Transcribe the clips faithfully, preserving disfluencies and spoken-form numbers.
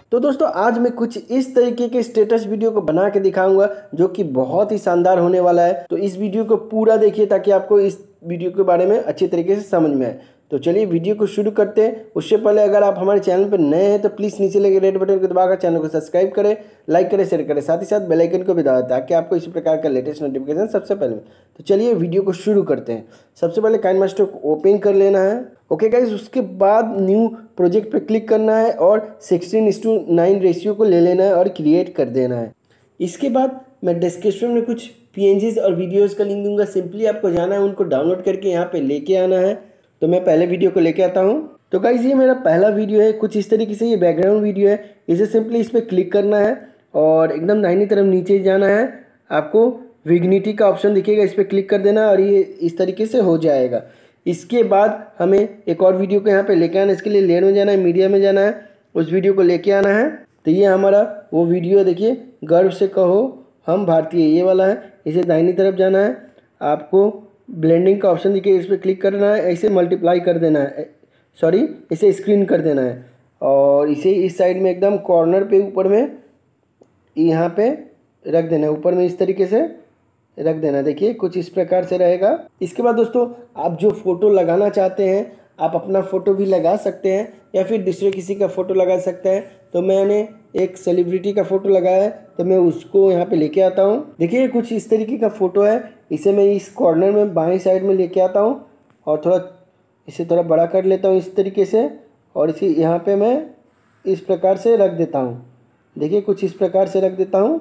तो दोस्तों आज मैं कुछ इस तरीके के स्टेटस वीडियो को बना के दिखाऊंगा जो कि बहुत ही शानदार होने वाला है। तो इस वीडियो को पूरा देखिए ताकि आपको इस वीडियो के बारे में अच्छी तरीके से समझ में आए। तो चलिए वीडियो को शुरू करते हैं। उससे पहले अगर आप हमारे चैनल पर नए हैं तो प्लीज़ नीचे लगे रेड बटन को दबाकर चैनल को सब्सक्राइब करें, लाइक करें, शेयर करें, साथ ही साथ बेल आइकन को भी दबाएं ताकि आपको इसी प्रकार का लेटेस्ट नोटिफिकेशन सबसे पहले मिले। तो चलिए वीडियो को शुरू करते हैं। सबसे पहले काइनमास्टर को ओपन कर लेना है। ओके गाइज, उसके बाद न्यू प्रोजेक्ट पे क्लिक करना है और सिक्सटीन इस टू नाइन रेशियो को ले लेना है और क्रिएट कर देना है। इसके बाद मैं डिस्क्रिप्शन में कुछ पीएनजीज और वीडियोस का लिंक दूंगा, सिंपली आपको जाना है, उनको डाउनलोड करके यहाँ पे लेके आना है। तो मैं पहले वीडियो को लेके आता हूँ। तो गाइज ये मेरा पहला वीडियो है, कुछ इस तरीके से ये बैकग्राउंड वीडियो है। इसे सिंपली इस पर क्लिक करना है और एकदम दाहिनी तरफ नीचे जाना है। आपको विग्निटी का ऑप्शन दिखेगा, इस पर क्लिक कर देना और ये इस तरीके से हो जाएगा। इसके बाद हमें एक और वीडियो को यहाँ पे लेके आना है। इसके लिए लेयर में जाना है, मीडिया में जाना है, उस वीडियो को लेके आना है। तो ये हमारा वो वीडियो देखिए, गर्व से कहो हम भारतीय, ये वाला है। इसे दाहिनी तरफ जाना है, आपको ब्लेंडिंग का ऑप्शन दिखे, इस पर क्लिक करना है, ऐसे मल्टीप्लाई कर देना है, सॉरी इसे स्क्रीन कर देना है और इसे इस साइड में एकदम कॉर्नर पे ऊपर में यहाँ पे रख देना है, ऊपर में इस तरीके से रख देना। देखिए कुछ इस प्रकार से रहेगा। इसके बाद दोस्तों आप जो फ़ोटो लगाना चाहते हैं, आप अपना फ़ोटो भी लगा सकते हैं या फिर दूसरे किसी का फ़ोटो लगा सकते हैं। तो मैंने एक सेलिब्रिटी का फ़ोटो लगाया है तो मैं उसको यहाँ पे लेके आता हूँ। देखिए कुछ इस तरीके का फ़ोटो है, इसे मैं इस कॉर्नर में बाएं साइड में लेके आता हूँ और थोड़ा इसे थोड़ा बड़ा कर लेता हूँ इस तरीके से और इसे यहाँ पे मैं इस प्रकार से रख देता हूँ। देखिए कुछ इस प्रकार से रख देता हूँ,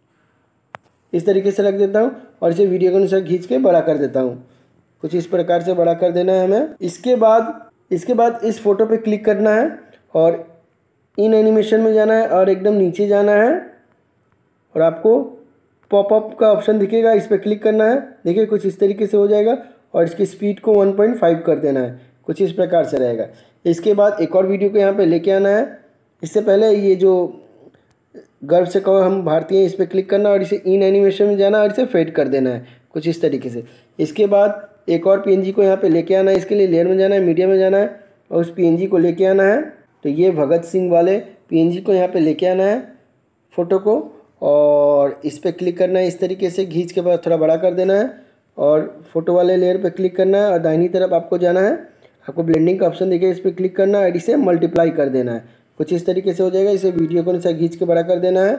इस तरीके से रख देता हूँ और इसे वीडियो के अनुसार खींच के बड़ा कर देता हूँ। कुछ इस प्रकार से बड़ा कर देना है हमें। इसके बाद इसके बाद इस फोटो पे क्लिक करना है और इन एनिमेशन में जाना है और एकदम नीचे जाना है और आपको पॉपअप का ऑप्शन दिखेगा, इस पर क्लिक करना है। देखिए कुछ इस तरीके से हो जाएगा और इसकी स्पीड को वन पॉइंट फाइव कर देना है, कुछ इस प्रकार से रहेगा। इसके बाद एक और वीडियो को यहाँ पे लेके आना है। इससे पहले ये जो गर्व से कहो हम भारतीय, इस पर क्लिक करना और इसे इन एनिमेशन में जाना और इसे फेड कर देना है, कुछ इस तरीके से। इसके बाद एक और पीएनजी को यहाँ पे लेके आना है। इसके लिए लेयर में जाना है, मीडिया में जाना है और उस पीएनजी को लेके आना है। तो ये भगत सिंह वाले पीएनजी को यहाँ पे लेके आना है, फ़ोटो को, और इस पर क्लिक करना है, इस तरीके से खींच के बाद थोड़ा बड़ा कर देना है और फोटो वाले लेयर पर क्लिक करना है और दाहिनी तरफ आपको जाना है। आपको ब्लेंडिंग का ऑप्शन दिखेगा, इस पर क्लिक करना है और इसे मल्टीप्लाई कर देना है, कुछ इस तरीके से हो जाएगा। इसे वीडियो को अनुसार खींच के बड़ा कर देना है,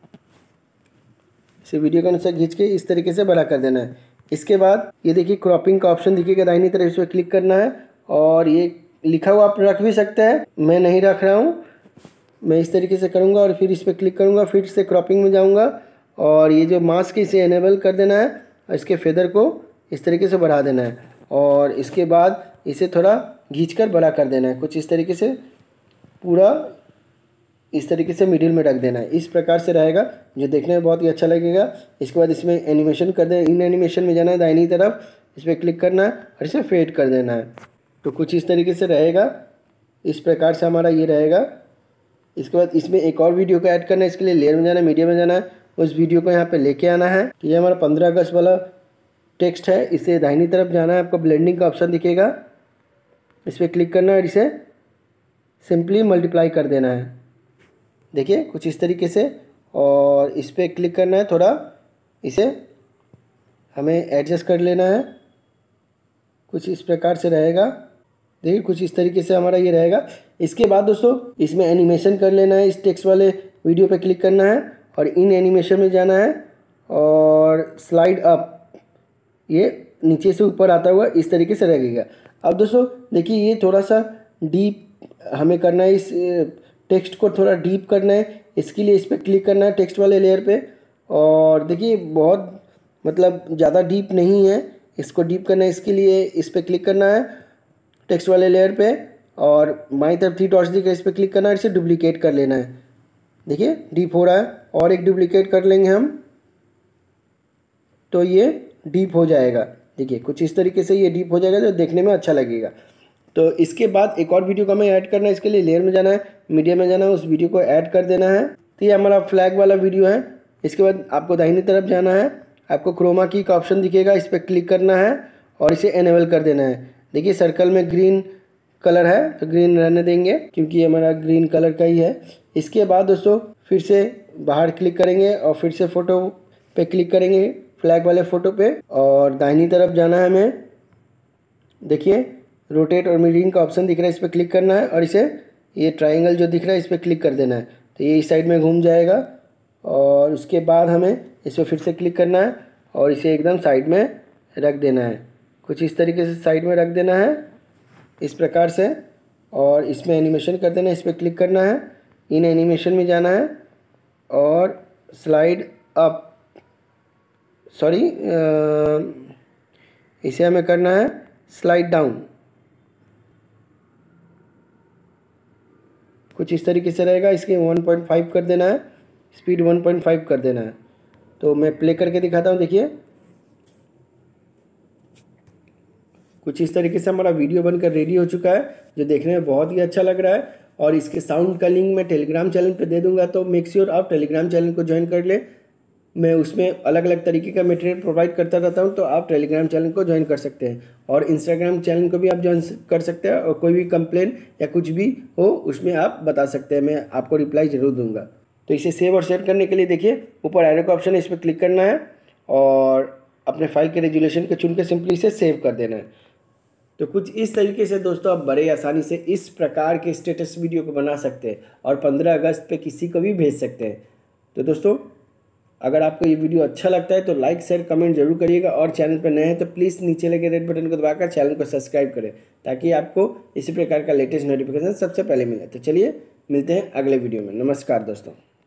इसे वीडियो को अनुसार खींच के इस तरीके से बड़ा कर देना है। इसके बाद ये देखिए क्रॉपिंग का ऑप्शन दिखेगा दाहिनी तरफ, इस पर क्लिक करना है और ये लिखा हुआ आप रख भी सकते हैं, मैं नहीं रख रहा हूँ। मैं इस तरीके से करूँगा और फिर इस पर क्लिक करूँगा, फिर से क्रॉपिंग में जाऊँगा और ये जो मास्क इसे एनेबल कर देना है और इसके फेदर को इस तरीके से बढ़ा देना है और इसके बाद इसे थोड़ा खींच कर बड़ा कर देना है, कुछ इस तरीके से पूरा इस तरीके से मिडिल में रख देना है। इस प्रकार से रहेगा जो देखने में बहुत ही अच्छा लगेगा। इसके बाद इसमें एनिमेशन कर देना, इन एनिमेशन में जाना है दाहिनी तरफ, इस पर क्लिक करना है और इसे फेड कर देना है। तो कुछ इस तरीके से रहेगा, इस प्रकार से हमारा ये रहेगा। इसके बाद इसमें एक और वीडियो को ऐड करना है। इसके लिए लेयर में जाना है, मीडिया में जाना है, उस वीडियो को यहाँ पर लेके आना है। तो ये हमारा पंद्रह अगस्त वाला टेक्स्ट है, इसे दाहिनी तरफ जाना है, आपको ब्लेंडिंग का ऑप्शन दिखेगा, इस पर क्लिक करना है और इसे सिंपली मल्टीप्लाई कर देना है। देखिए कुछ इस तरीके से, और इस पर क्लिक करना है, थोड़ा इसे हमें एडजस्ट कर लेना है, कुछ इस प्रकार से रहेगा। देखिए कुछ इस तरीके से हमारा ये रहेगा। इसके बाद दोस्तों इसमें एनिमेशन कर लेना है, इस टेक्स्ट वाले वीडियो पे क्लिक करना है और इन एनिमेशन में जाना है और स्लाइड अप, ये नीचे से ऊपर आता हुआ इस तरीके से रहेगा। अब दोस्तों देखिए ये थोड़ा सा डीप हमें करना है, इस टेक्स्ट को थोड़ा डीप करना है। इसके लिए इस पर क्लिक करना है टेक्स्ट वाले लेयर पे और देखिए बहुत मतलब ज़्यादा डीप नहीं है, इसको डीप करना है। इसके लिए इस पर क्लिक करना है टेक्स्ट वाले लेयर पे और बाईं तरफ थ्री डॉट्स दिख रहा है, इस पर क्लिक करना है, इसे डुप्लीकेट कर लेना है। देखिए डीप हो रहा है और एक डुप्लीकेट कर लेंगे हम तो ये डीप हो जाएगा। देखिए कुछ इस तरीके से ये डीप हो जाएगा जो देखने में अच्छा लगेगा। तो इसके बाद एक और वीडियो को हमें ऐड करना है। इसके लिए लेयर में जाना है, मीडिया में जाना है, उस वीडियो को ऐड कर देना है। तो ये हमारा फ्लैग वाला वीडियो है। इसके बाद आपको दाहिनी तरफ जाना है, आपको क्रोमा की का ऑप्शन दिखेगा, इस पर क्लिक करना है और इसे एनेबल कर देना है। देखिए सर्कल में ग्रीन कलर है तो ग्रीन रहने देंगे क्योंकि ये हमारा ग्रीन कलर का ही है। इसके बाद दोस्तों फिर से बाहर क्लिक करेंगे और फिर से फ़ोटो पे क्लिक करेंगे, फ्लैग वाले फ़ोटो पे, और दाहिनी तरफ जाना है हमें। देखिए रोटेट और मिररिंग का ऑप्शन दिख रहा है, इस पर क्लिक करना है और इसे ये ट्रायंगल जो दिख रहा है इस पर क्लिक कर देना है, तो ये इस साइड में घूम जाएगा। और उसके बाद हमें इस पर फिर से क्लिक करना है और इसे एकदम साइड में रख देना है, कुछ इस तरीके से साइड में रख देना है इस प्रकार से। और इसमें एनिमेशन कर देना है, इस पर क्लिक करना है, इन एनिमेशन में जाना है और स्लाइड अप, सॉरी इसे हमें करना है स्लाइड डाउन, कुछ इस तरीके से रहेगा। इसके वन पॉइंट फाइव कर देना है, स्पीड वन पॉइंट फाइव कर देना है। तो मैं प्ले करके दिखाता हूँ। देखिए कुछ इस तरीके से हमारा वीडियो बनकर रेडी हो चुका है, जो देखने में बहुत ही अच्छा लग रहा है। और इसके साउंड का लिंक मैं टेलीग्राम चैनल पे दे दूंगा, तो मेक श्योर आप टेलीग्राम चैनल को ज्वाइन कर ले। मैं उसमें अलग अलग तरीके का मटेरियल प्रोवाइड करता रहता हूं, तो आप टेलीग्राम चैनल को ज्वाइन कर सकते हैं और इंस्टाग्राम चैनल को भी आप ज्वाइन कर सकते हैं। और कोई भी कंप्लेन या कुछ भी हो उसमें आप बता सकते हैं, मैं आपको रिप्लाई ज़रूर दूंगा। तो इसे सेव और शेयर करने के लिए देखिए ऊपर एरो का ऑप्शन है, इस पर क्लिक करना है और अपने फाइल के रेजोल्यूशन को चुन के सिंपली इसे सेव कर देना है। तो कुछ इस तरीके से दोस्तों आप बड़े आसानी से इस प्रकार के स्टेटस वीडियो को बना सकते हैं और पंद्रह अगस्त पे किसी को भी भेज सकते हैं। तो दोस्तों अगर आपको ये वीडियो अच्छा लगता है तो लाइक शेयर कमेंट जरूर करिएगा, और चैनल पर नए हैं तो प्लीज़ नीचे लगे रेड बटन को दबाकर चैनल को सब्सक्राइब करें, ताकि आपको इसी प्रकार का लेटेस्ट नोटिफिकेशन सबसे पहले मिले। तो चलिए मिलते हैं अगले वीडियो में। नमस्कार दोस्तों।